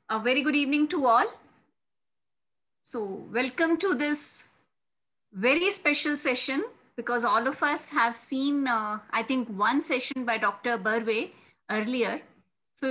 A very good evening to all. So, welcome to this very special session because all of us have seen, I think, one session by Dr. Barve earlier. So,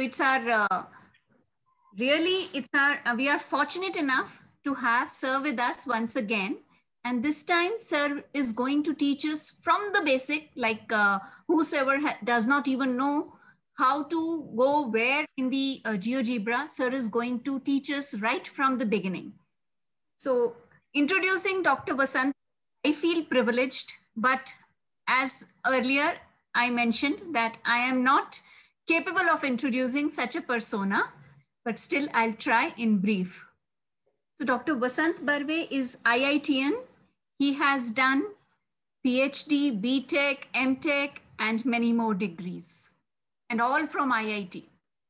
we are fortunate enough to have Sir with us once again. And this time, Sir is going to teach us from the basic, like whosoever does not even know how to go where in the GeoGebra, Sir is going to teach us right from the beginning. So, introducing Dr. Vasant, I feel privileged, but as earlier I mentioned that I am not capable of introducing such a persona, but still I'll try in brief. So, Dr. Vasant Barve is IITian. He has done PhD, BTech, MTech, and many more degrees, and all from IIT.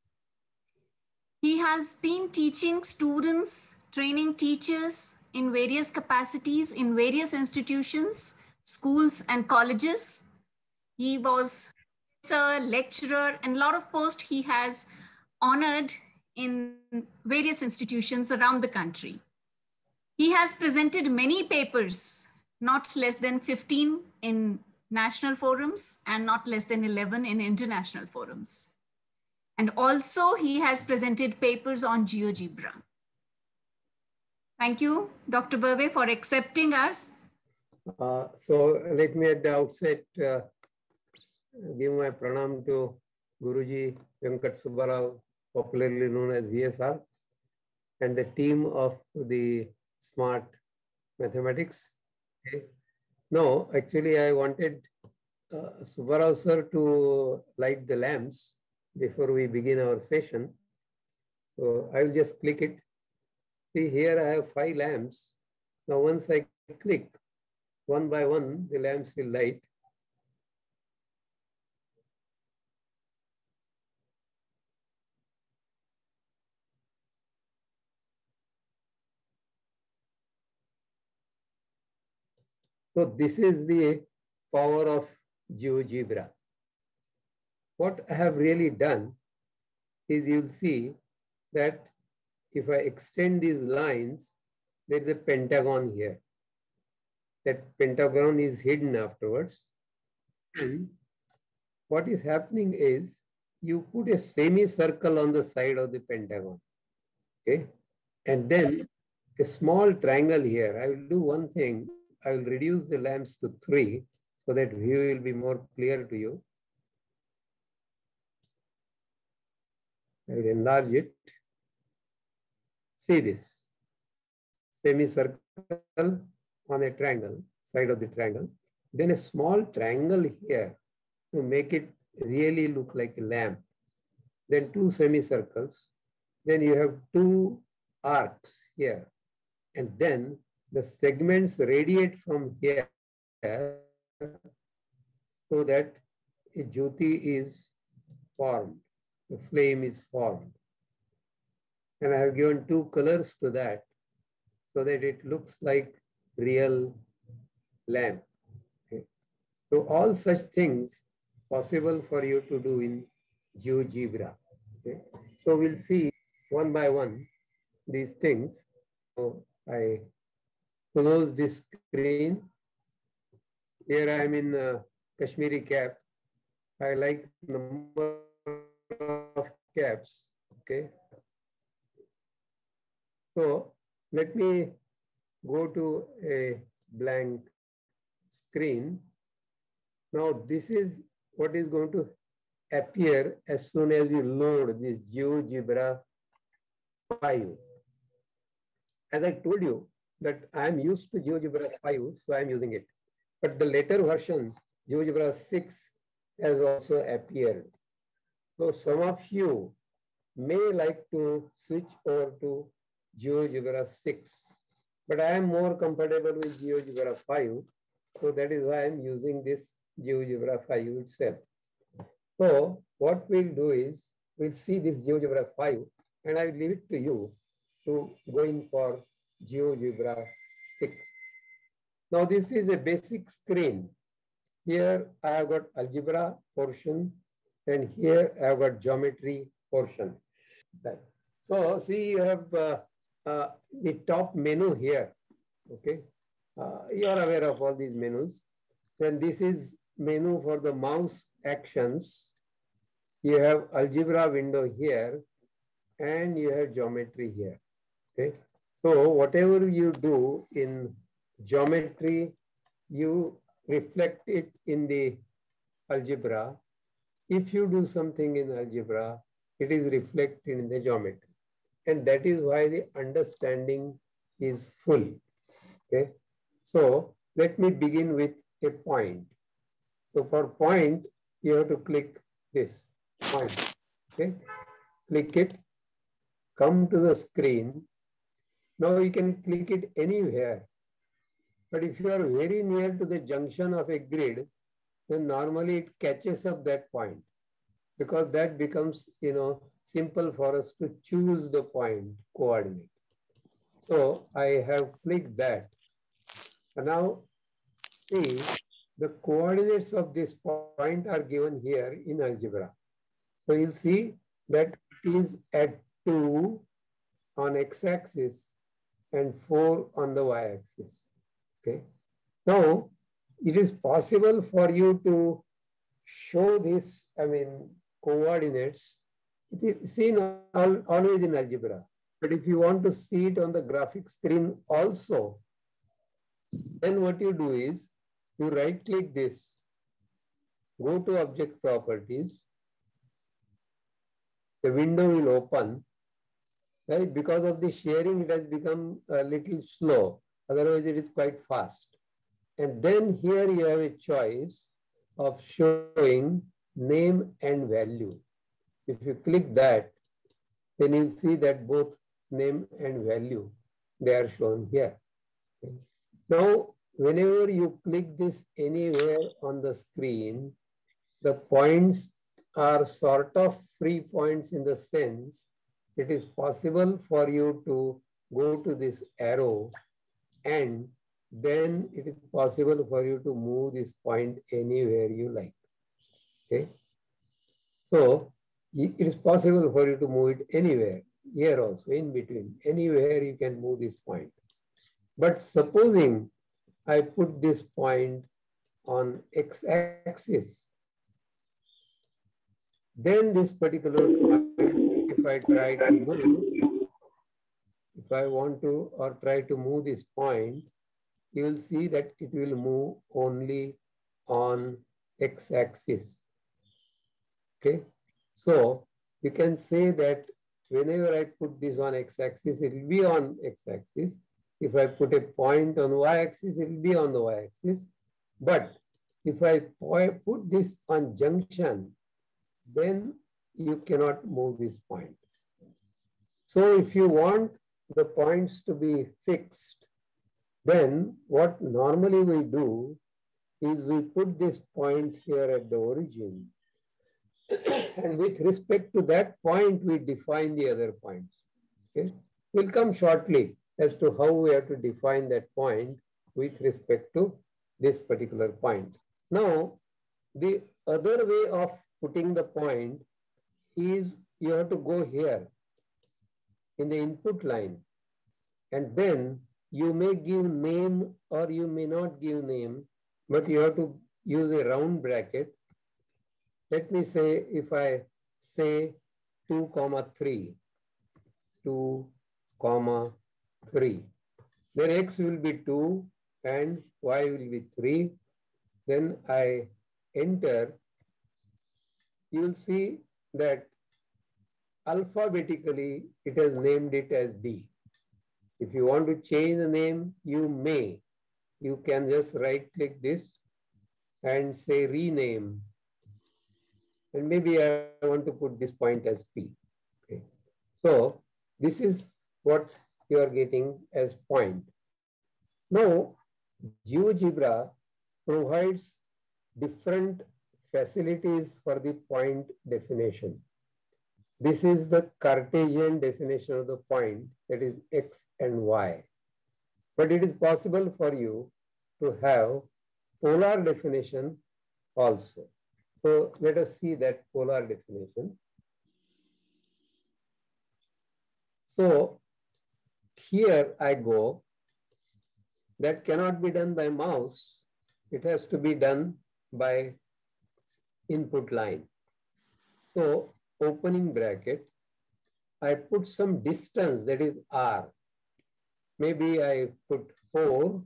He has been teaching students, training teachers in various capacities in various institutions, schools, and colleges. He was a lecturer, and a lot of posts he has honored in various institutions around the country. He has presented many papers, not less than 15 in national forums and not less than 11 in international forums. And also he has presented papers on GeoGebra. Thank you, Dr. Barve, for accepting us. So let me at the outset give my pranam to Guruji Venkat Subbarao, popularly known as VSR, and the team of the Smart Mathematics. Okay. No, actually I wanted Subbarao sir to light the lamps before we begin our session. So I will just click it. See, here I have 5 lamps. Now once I click, one by one, the lamps will light. So this is the power of GeoGebra. What I have really done is you'll see that if I extend these lines, there is a pentagon here. That pentagon is hidden afterwards. And what is happening is you put a semicircle on the side of the pentagon. Okay. And then a small triangle here. I will do one thing. I will reduce the lamps to 3 so that view will be more clear to you. I will enlarge it. See this semicircle on a triangle, side of the triangle. Then a small triangle here to make it really look like a lamp. Then 2 semicircles. Then you have 2 arcs here. And then the segments radiate from here so that a jyoti is formed, the flame is formed. And I have given 2 colors to that so that it looks like real lamp. Okay. So all such things possible for you to do in GeoGebra. Okay. So we'll see one by one these things. So I close this screen. Here I am in Kashmiri cap. I like number of caps. Okay. So let me go to a blank screen. Now this is what is going to appear as soon as you load this GeoGebra 5. As I told you that I am used to GeoGebra 5, so I am using it. But the later version, GeoGebra 6, has also appeared. So some of you may like to switch over to GeoGebra 6, but I am more comfortable with GeoGebra 5, so that is why I am using this GeoGebra 5 itself. So what we'll do is, we'll see this GeoGebra 5, and I will leave it to you to go in for GeoGebra 6. Now this is a basic screen. Here I have got algebra portion, and here I have got geometry portion. So see, you have the top menu here. Okay, you are aware of all these menus. Then this is menu for the mouse actions. You have algebra window here, and you have geometry here. Okay, so whatever you do in geometry, you reflect it in the algebra. If you do something in algebra, it is reflected in the geometry. And that is why the understanding is full. Okay. So let me begin with a point. So for point, you have to click this point. Okay. Click it, come to the screen. Now you can click it anywhere. But if you are very near to the junction of a grid, then normally it catches up that point, because that becomes, simple for us to choose the point coordinate. So I have clicked that. And now see, the coordinates of this point are given here in algebra. So you'll see that it is at 2 on x-axis and 4 on the y-axis. Okay. Now, it is possible for you to show this, coordinates. It is seen always in algebra. But if you want to see it on the graphic screen also, then what you do is, you right-click this, go to object properties, the window will open, right? Because of the sharing, it has become a little slow. Otherwise, it is quite fast. And then here you have a choice of showing name and value. If you click that, then you'll see that both name and value, they are shown here. Okay. Now, whenever you click this anywhere on the screen, the points are sort of free points in the sense it is possible for you to go to this arrow, and then it is possible for you to move this point anywhere you like. Okay. So it is possible for you to move it anywhere, here also, in between, anywhere you can move this point. But supposing I put this point on x-axis, then this particular point, if I try to move, if I want to or try to move this point, you will see that it will move only on x-axis. Okay, so you can say that whenever I put this on x-axis, it will be on x-axis. If I put a point on y-axis, it will be on the y-axis. But if I put this on junction, then you cannot move this point. So if you want the points to be fixed, then what normally we do is we put this point here at the origin. And with respect to that point, we define the other points. Okay? We'll come shortly as to how we have to define that point with respect to this particular point. Now, the other way of putting the point is you have to go here in the input line, and then you may give name or you may not give name, but you have to use a round bracket. Let me say, if I say 2, 3, 2, 3, then x will be 2 and y will be 3. Then I enter. You will see that alphabetically it has named it as B. If you want to change the name, you may. You can just right click this and say rename. And maybe I want to put this point as P. Okay. So this is what you are getting as point. Now, GeoGebra provides different facilities for the point definition. This is the Cartesian definition of the point, that is x and y. But it is possible for you to have polar definition also. So let us see that polar definition. So here I go. That cannot be done by mouse. It has to be done by input line. So opening bracket, I put some distance, that is R. Maybe I put 4.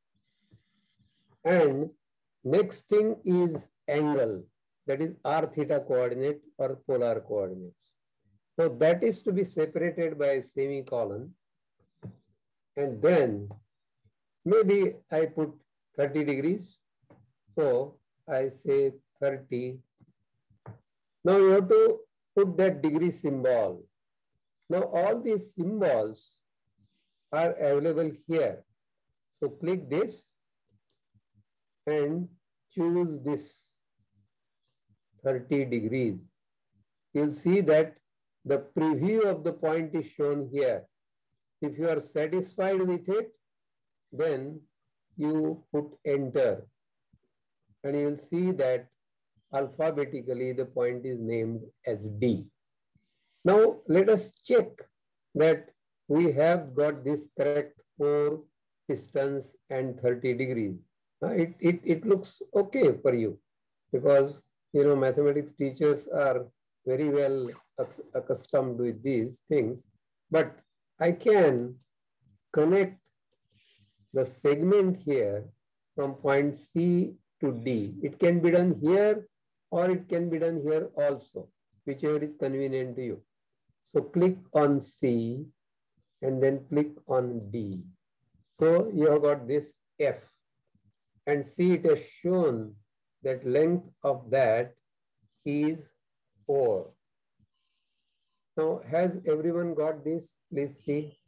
And next thing is angle, that is R theta coordinate or polar coordinates. So that is to be separated by a semicolon. And then maybe I put 30 degrees. So I say 30. Now you have to put that degree symbol. Now all these symbols are available here. So click this and choose this 30 degrees. You'll see that the preview of the point is shown here. If you are satisfied with it, then you put enter. And you'll see that alphabetically the point is named as D. Now let us check that we have got this correct 4 distance and 30 degrees. It looks okay for you because mathematics teachers are very well accustomed with these things. But I can connect the segment here from point C to D. It can be done here or it can be done here also, whichever is convenient to you. So click on C and then click on D. So you have got this F, and see it has shown that length of that is 4. Now has everyone got this? Please see.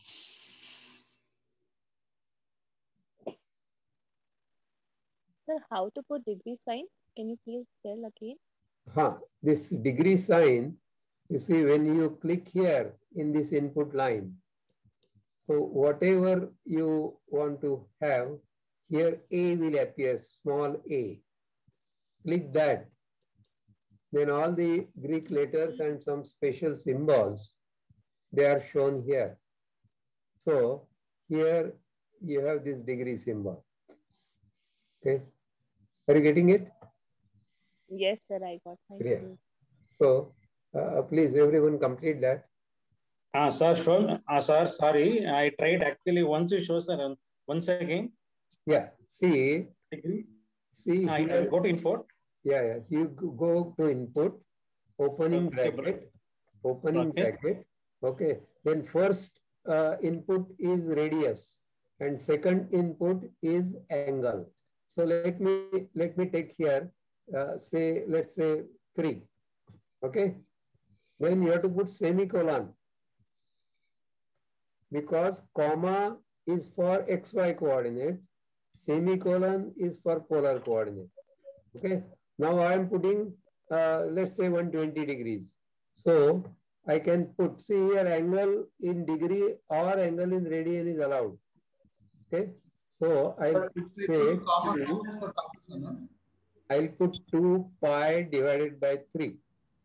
Sir, how to put degree sign? Can you please tell again? This degree sign, you see when you click here in this input line, so whatever you want to have, here A will appear, small a. Click that. Then all the Greek letters and some special symbols, they are shown here. So here you have this degree symbol. Okay. Are you getting it? Yes, sir, I got. Thank you. So please everyone complete that. Sir, sir, sorry, I tried actually once you show, sir, once again. Yeah, see. See here. Go to input. Yeah. So you go to input, opening bracket, bracket. Okay. Then first input is radius and second input is angle. So let me take here, let's say 3. Okay. Then you have to put semicolon because comma is for XY coordinate, semicolon is for polar coordinate. Okay. Now I am putting, let's say 120 degrees. So I can put, see here, angle in degree or angle in radian is allowed. Okay. So I'll say, I'll put 2 pi divided by 3.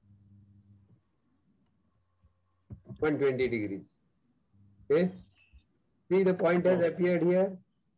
120 degrees. Okay. See the point has appeared here.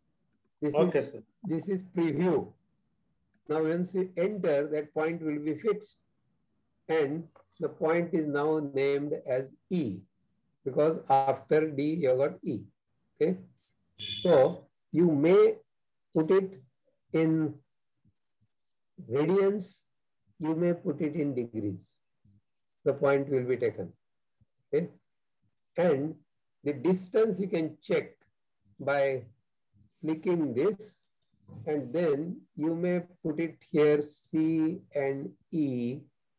This is preview. Now once you enter, that point will be fixed and the point is now named as E because after D you got E. Okay. So you may put it in radians, you may put it in degrees. The point will be taken. Okay. And the distance you can check by clicking this, and then you may put it here C and E.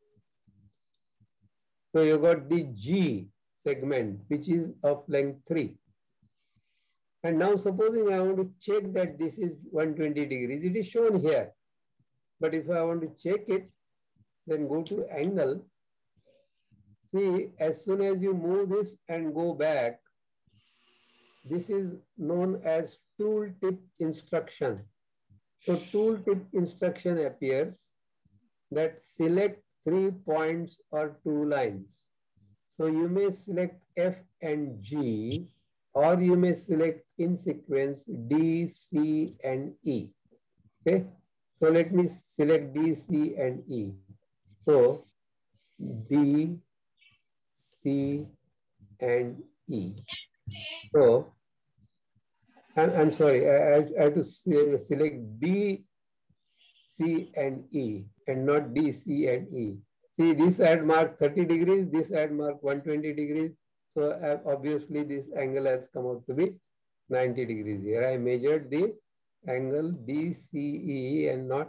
So you got the G segment, which is of length 3. And now supposing I want to check that this is 120 degrees, it is shown here. But if I want to check it, then go to angle. See, as soon as you move this and go back, this is known as tooltip instruction. So tooltip instruction appears that select 3 points or 2 lines. So you may select F and G, or you may select in sequence D, C, and E. Okay. So let me select D, C, and E. So D, C, and E. So I'm sorry, I have to select B, C, and E, and not D, C, and E. See, this had marked 30 degrees, this had marked 120 degrees. So obviously this angle has come out to be 90 degrees. Here I measured the angle DCE and not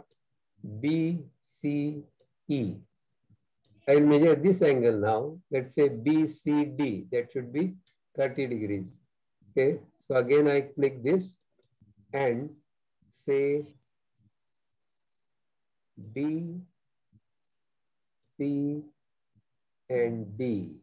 BCE. I will measure this angle now. Let's say BCD, that should be 30 degrees. Okay, so again I click this and say B, C, and D.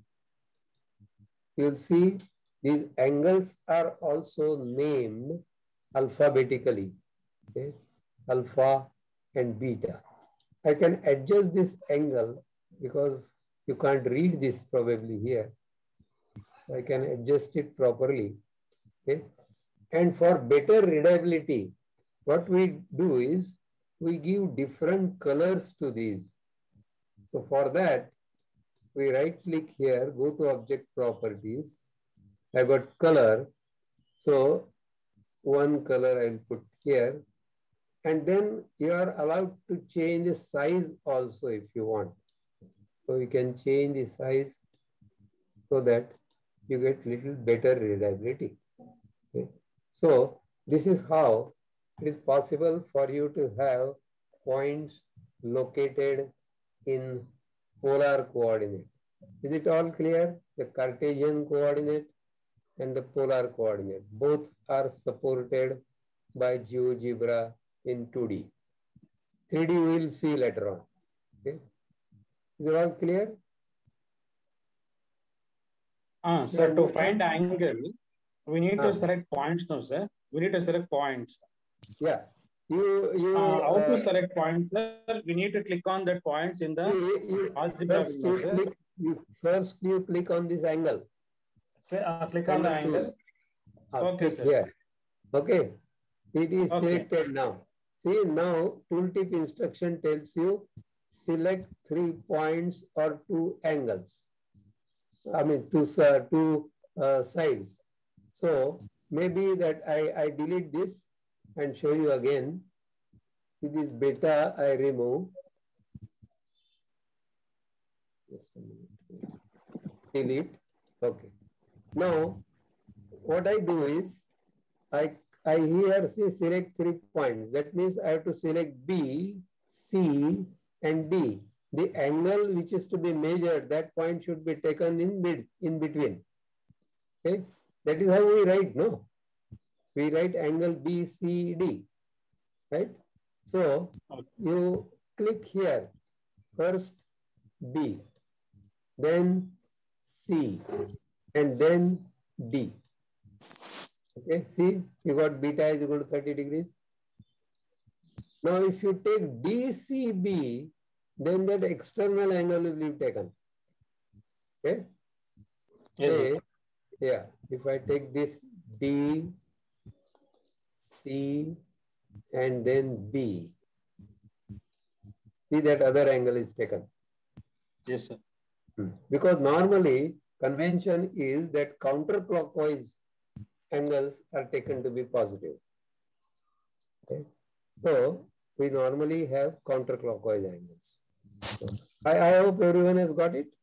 You'll see these angles are also named alphabetically, okay? Alpha and beta. I can adjust this angle because you can't read this probably here. I can adjust it properly, okay? And for better readability, what we do is we give different colors to these. So for that, we right click here, go to object properties. I got color. So one color I'll put here. And then you are allowed to change the size also if you want. So you can change the size so that you get little better readability. Okay. So this is how it is possible for you to have points located in polar coordinate. Is it all clear? The Cartesian coordinate and the polar coordinate, both are supported by GeoGebra in 2D. 3D we will see later on. Okay. Is it all clear? Sir, to find angle, we need to select points now, sir. We need to select points. Yeah. How to select points, sir? We need to click on that points in the algebra window, sir. First you click on this angle. Click on the angle. Okay, sir. Here. Okay. It is selected now. See, now tooltip instruction tells you select 3 points or 2 angles. I mean, two sides. So maybe that I delete this and show you again. See this beta I remove. Just a minute. Delete. Okay. Now, what I do is I here see select 3 points. That means I have to select B, C, and D. The angle which is to be measured, that point should be taken in between. Okay, that is how we write, no? We write angle BCD, right? So you click here, first B, then C, and then D. Okay, see, you got beta is equal to 30 degrees. Now, if you take DCB, then that external angle will be taken. Okay? Yes, sir. Yeah, if I take this D, C, and then B, see that other angle is taken. Yes, sir. Because normally, convention is that counterclockwise angles are taken to be positive. Okay? So, we normally have counterclockwise angles. So, I hope everyone has got it.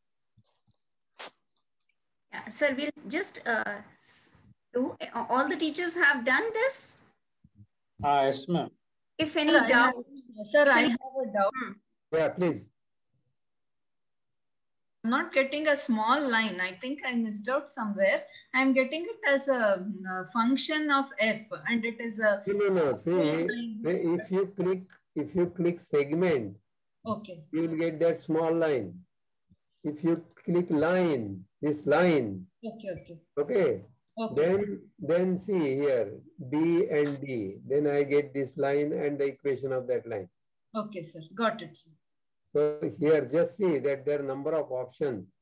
Yeah, sir, we'll just do, all the teachers have done this? Yes, ma'am. If any doubt. Sir, I have a doubt. Yeah, please. I'm not getting a small line. I think I missed out somewhere. I'm getting it as a function of f, and it is a no. See, if you click segment, okay, you will get that small line. If you click line, this line, okay. Then see here B and D. Then I get this line and the equation of that line. Okay, sir. Got it. So here, just see that there are number of options.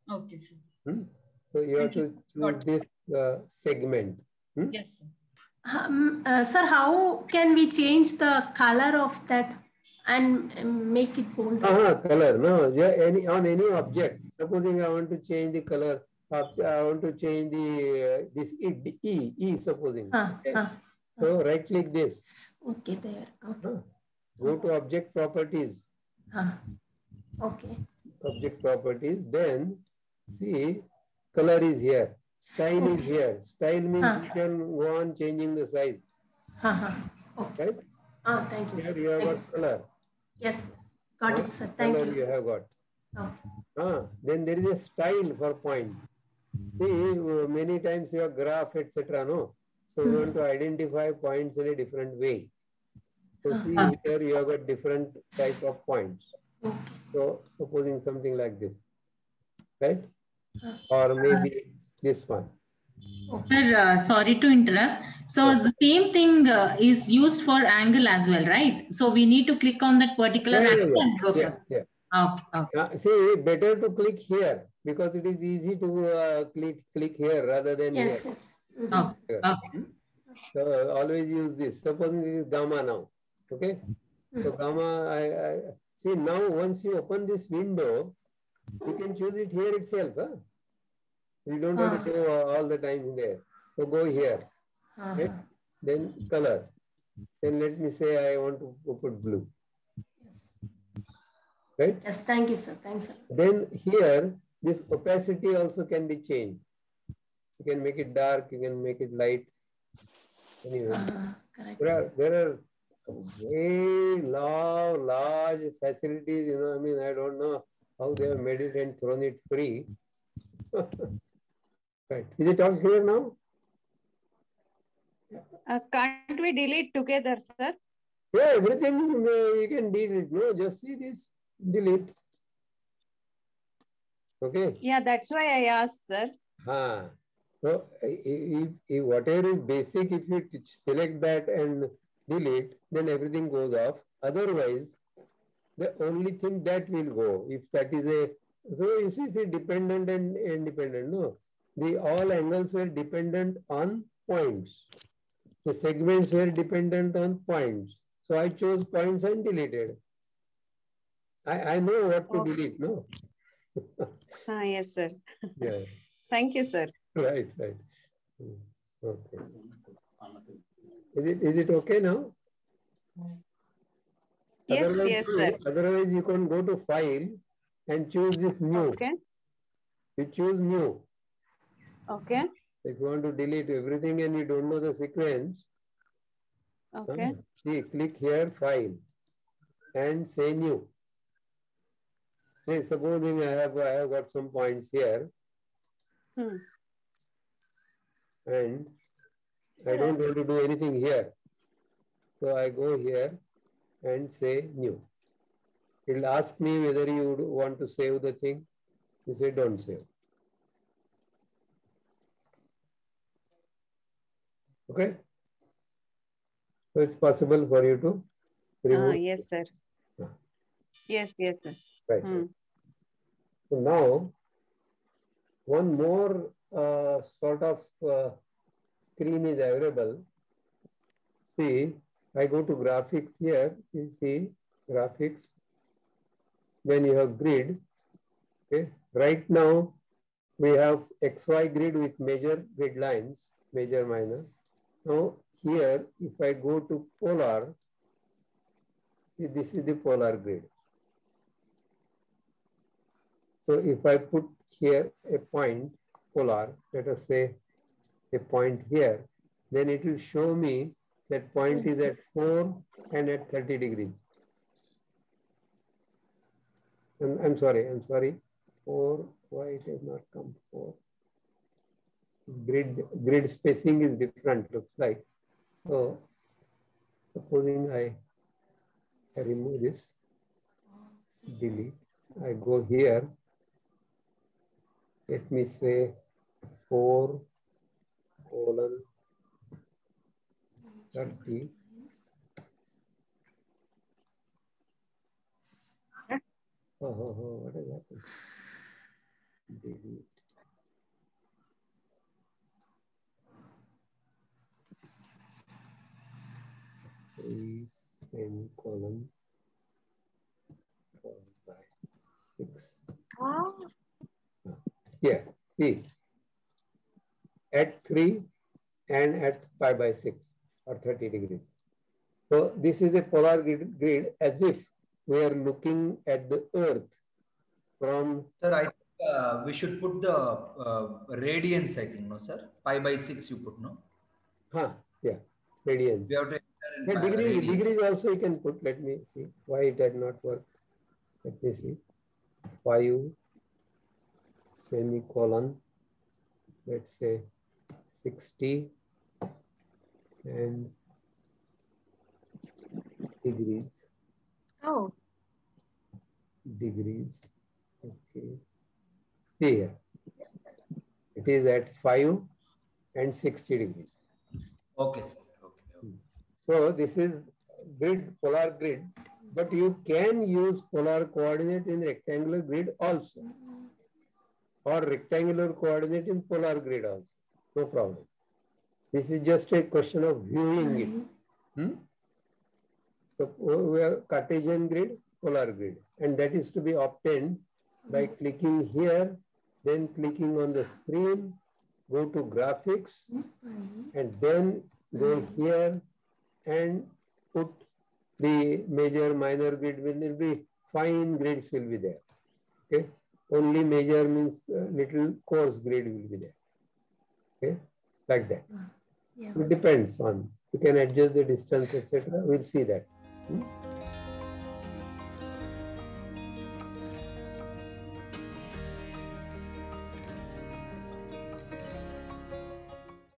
Okay, sir. So you have Thank to choose this segment. Yes, sir. Sir, how can we change the color of that and make it bold? Color. No, yeah, on any object. Supposing I want to change the color. I want to change the this E. Supposing. So right click this. Okay, there. Okay. Go to object properties. Okay. Object properties. Then see color is here. Style is here. Style means you can go on changing the size. Okay. Right? Thank you, Here sir. you have got color. Yes. Got it, sir. Thank color you. You have got. Okay. Then there is a style for point. See, many times your graph, etc. No? So you want to identify points in a different way. So see here you have got different type of points. Okay. So supposing something like this, right? Or maybe this one. Sir, sorry to interrupt. So the same thing is used for angle as well, right? So we need to click on that particular angle and go from. Okay. See, better to click here because it is easy to click here rather than here. Yes. Okay. So always use this. Suppose this is gamma now. Okay. So gamma, I see now once you open this window, you can choose it here itself. You don't have to go all the time there. So go here. Right? Then color. Then let me say I want to put blue. Right? Yes, thank you, sir. Thanks, sir. Then here, this opacity also can be changed. You can make it dark, you can make it light. Anyway, correct. There are very large facilities, I mean, I don't know how they have made it and thrown it free. Right. Is it all clear now? Can't we delete together, sir? Yeah, everything you can delete. No, just see this. Delete. Okay. Yeah, that's why I asked, sir. So if whatever is basic, if you select that and delete, then everything goes off. Otherwise, the only thing that will go, if that is so you see dependent and independent. No, all angles were dependent on points. The segments were dependent on points. So I chose points and deleted. I know what to delete, no? Yes, sir. Yeah. Thank you, sir. Right. Okay. Is it okay now? Yes, sir. Otherwise, you can go to file and choose this new. Okay. You choose new. Okay. If you want to delete everything and you don't know the sequence, okay. See, click here, file, and say new. Say, supposing I have got some points here, and I don't want to do anything here. So I go here and say new. It will ask me whether you would want to save the thing. You say don't save. Okay? So it's possible for you to remove. Yes, sir. Yes, sir. Right. So now, one more sort of screen is available. See, I go to graphics here. You see graphics. Then you have grid. Okay. Right now, we have XY grid with major grid lines, major, minor. Now, here, if I go to polar, this is the polar grid. So if I put here a point, polar, let us say a point here, then it will show me that point is at 4 and at 30 degrees. I'm sorry, 4, why it has not come 4? Grid spacing is different, looks like. So supposing I remove this, delete, I go here, let me say 4:30. What has happened? delete. Semicolon 4/6. Here, see, at 3 and at pi/6 or 30 degrees. So this is a polar grid as if we are looking at the Earth from. Sir, I think we should put the radians, I think, no, sir? Pi/6 you put, no? Yeah, radians. We have to yeah, degrees also you can put. Let me see why it did not work. Let me see. 5 semicolon, let's say 60 and degrees. Oh. Degrees. Okay. See here. It is at 5 and 60 degrees. Okay, sir. Okay. So this is grid, polar grid, but you can use polar coordinate in rectangular grid also, or rectangular coordinate in polar grid also. No problem. This is just a question of viewing it. So we have Cartesian grid, polar grid, and that is to be obtained by clicking here, then clicking on the screen, go to graphics, and then go here and put the major, minor grid. Will be fine grids will be there. Okay, only major means little coarse grid will be there. Okay, like that. Yeah. It depends on, you can adjust the distance, etc. We'll see that.